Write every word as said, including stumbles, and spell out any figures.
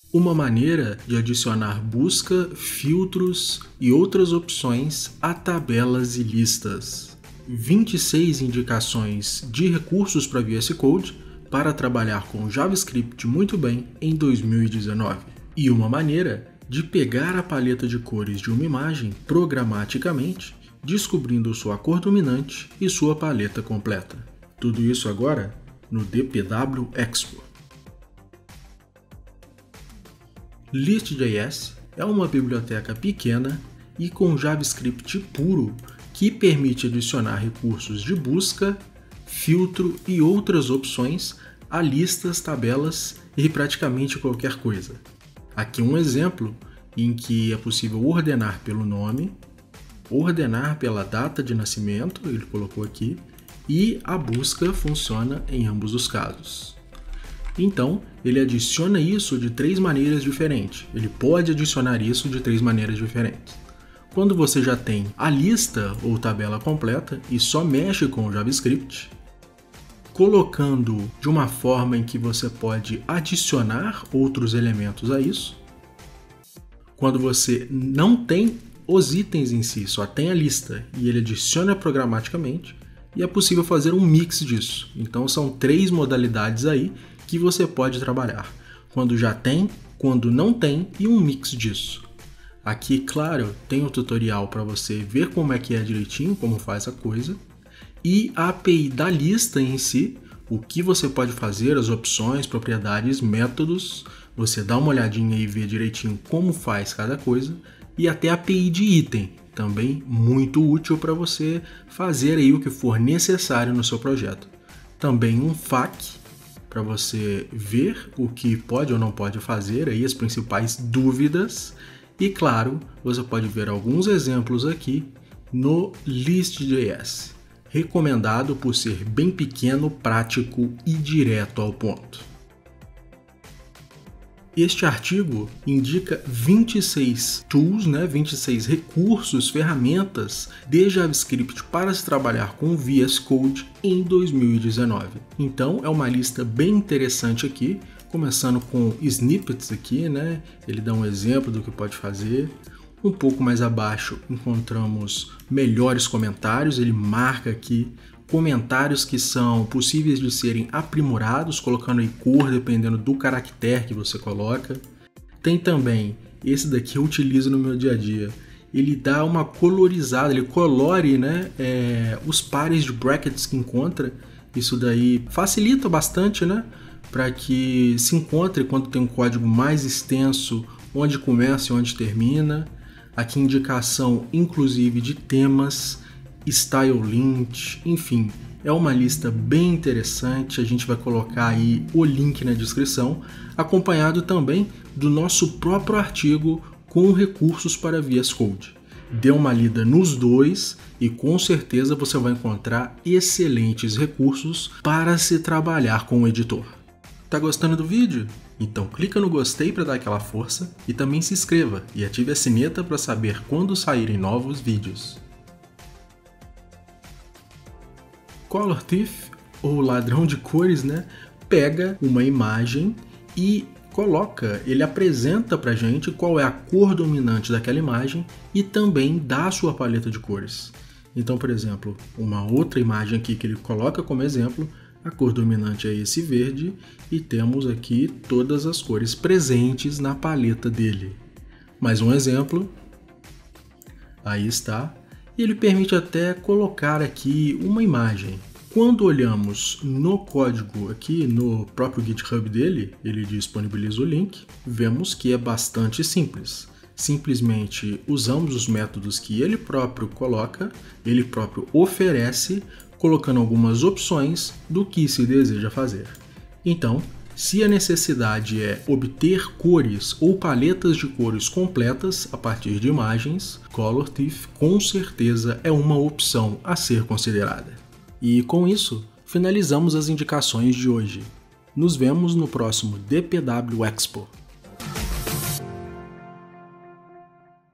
Uma maneira de adicionar busca, filtros e outras opções a tabelas e listas. vinte e seis indicações de recursos para V S Code para trabalhar com JavaScript muito bem em dois mil e dezenove. E uma maneira de pegar a paleta de cores de uma imagem programaticamente, descobrindo sua cor dominante e sua paleta completa. Tudo isso agora no D P W Expo. List.js é uma biblioteca pequena e com JavaScript puro que permite adicionar recursos de busca, filtro e outras opções a listas, tabelas e praticamente qualquer coisa. Aqui um exemplo em que é possível ordenar pelo nome, ordenar pela data de nascimento, ele colocou aqui, e a busca funciona em ambos os casos. Então, ele adiciona isso de três maneiras diferentes. Ele pode adicionar isso de três maneiras diferentes. Quando você já tem a lista ou tabela completa e só mexe com o JavaScript, colocando de uma forma em que você pode adicionar outros elementos a isso. Quando você não tem os itens em si, só tem a lista e ele adiciona programaticamente, e é possível fazer um mix disso. Então são três modalidades aí que você pode trabalhar. Quando já tem, quando não tem e um mix disso. Aqui, claro, tem um tutorial para você ver como é que é direitinho, como faz a coisa. E a A P I da lista em si, o que você pode fazer, as opções, propriedades, métodos. Você dá uma olhadinha e vê direitinho como faz cada coisa. E até a A P I de item, também muito útil para você fazer aí o que for necessário no seu projeto. Também um F A Q, para você ver o que pode ou não pode fazer, aí as principais dúvidas. E claro, você pode ver alguns exemplos aqui no List.js, recomendado por ser bem pequeno, prático e direto ao ponto. Este artigo indica vinte e seis tools, né, vinte e seis recursos, ferramentas de JavaScript para se trabalhar com V S Code em dois mil e dezenove. Então é uma lista bem interessante aqui, começando com snippets aqui, né? Ele dá um exemplo do que pode fazer. Um pouco mais abaixo encontramos melhores comentários, ele marca aqui comentários que são possíveis de serem aprimorados, colocando aí cor dependendo do caractere que você coloca. Tem também, esse daqui eu utilizo no meu dia a dia, ele dá uma colorizada, ele colore, né, é, os pares de brackets que encontra. Isso daí facilita bastante, né, para que se encontre quando tem um código mais extenso, onde começa e onde termina. Aqui indicação inclusive de temas, style lint, enfim, é uma lista bem interessante. A gente vai colocar aí o link na descrição, acompanhado também do nosso próprio artigo com recursos para V S Code. Dê uma lida nos dois e com certeza você vai encontrar excelentes recursos para se trabalhar com o editor. Tá gostando do vídeo? Então clica no gostei para dar aquela força e também se inscreva e ative a sineta para saber quando saírem novos vídeos. Color Thief, ou ladrão de cores, né, pega uma imagem e coloca, ele apresenta pra gente qual é a cor dominante daquela imagem e também dá a sua paleta de cores. Então, por exemplo, uma outra imagem aqui que ele coloca como exemplo, a cor dominante é esse verde e temos aqui todas as cores presentes na paleta dele. Mais um exemplo, aí está. E ele permite até colocar aqui uma imagem. Quando olhamos no código aqui, no próprio GitHub dele, ele disponibiliza o link, vemos que é bastante simples. Simplesmente usamos os métodos que ele próprio coloca, ele próprio oferece, colocando algumas opções do que se deseja fazer. Então, se a necessidade é obter cores ou paletas de cores completas a partir de imagens, Color Thief com certeza é uma opção a ser considerada. E com isso, finalizamos as indicações de hoje. Nos vemos no próximo D P W Expo.